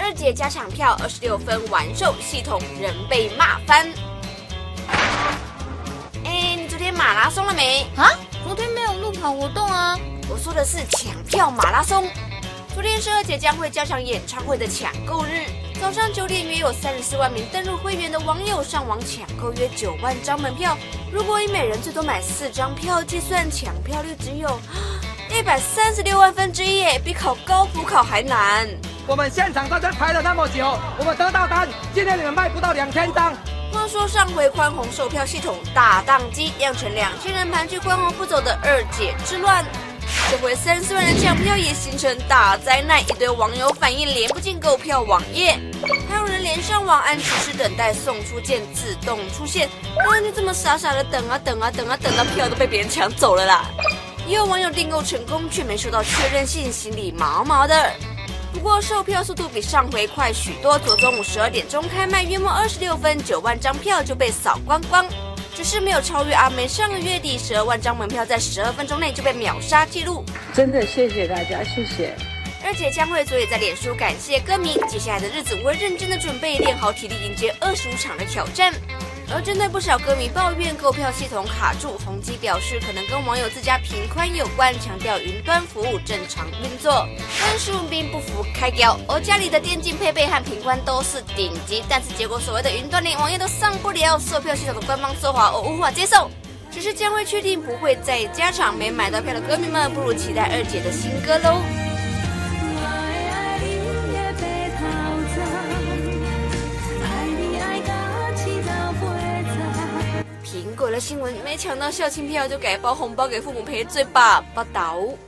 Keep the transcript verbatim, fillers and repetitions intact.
二节加场票二十六分完售，系统仍被骂翻。哎，你昨天马拉松了没？ 啊，昨天没有路跑活动啊。 我说的是抢票马拉松。昨天是二姐将会加场演唱会的抢购日，早上九点约有三十四万名登入会员的网友上网抢购约九万张门票。如果以每人最多买四张票计算，抢票率只有一百三十六万分之一，比考高普考还难。 我们现场在这排了那么久，我们得到单，今天你们卖不到两千张。 话说上回宽宏售票系统大宕机，酿成两千人盘踞宽宏不走的二姐之乱。这回三十四万人抢票也形成大灾难，一堆网友反映连不进购票网页，还有人连上网按指示等待送出键自动出现，那你怎么傻傻的等啊等啊等啊等到票都被别人抢走了啦？也有网友订购成功却没收到确认信，心里毛毛的。不过售票速度比上回快许多，昨中午十二点钟开卖，约莫二十六分，九万张票就被扫光光。只是没有超越阿妹上个月底十二万张门票在十二分钟内就被秒杀纪录。 真的谢谢大家，谢谢。 二姐将会昨夜在脸书感谢歌迷，接下来的日子我会认真的准备，练好体力迎接二十五场的挑战。而针对不少歌迷抱怨购票系统卡住，宏基表示可能跟网友自家频宽有关，强调云端服务正常运作。但是并不服开标，而家里的电竞配备和频宽都是顶级，但是结果所谓的云端连网页都上不了，售票系统的官方说法我无法接受。只是将会确定不会再加场，没买到票的歌迷们不如期待二姐的新歌喽。苹果的新闻，没抢到校庆票就改包红包给父母赔罪吧！报道。